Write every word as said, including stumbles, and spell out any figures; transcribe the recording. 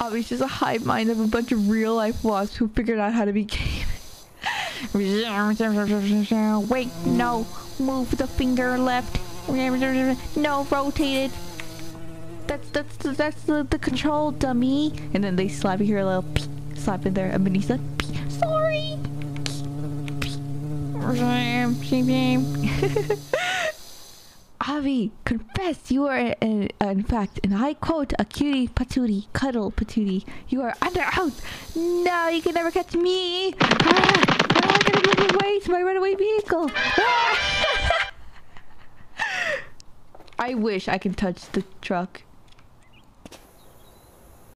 Obviously, just a hive mind of a bunch of real life wasps who figured out how to be gay. Wait, no. Move the finger left. No, rotate it. That's that's that's the, the control, dummy. And then they slap you here a little pee, slap in there. And Benisa, sorry. Avi, confess you are, uh, in fact, and I quote, a cutie patootie, cuddle patootie. You are under oath. No, you can never catch me. Ah, I'm gonna give away to my runaway vehicle. Ah. I wish I could touch the truck.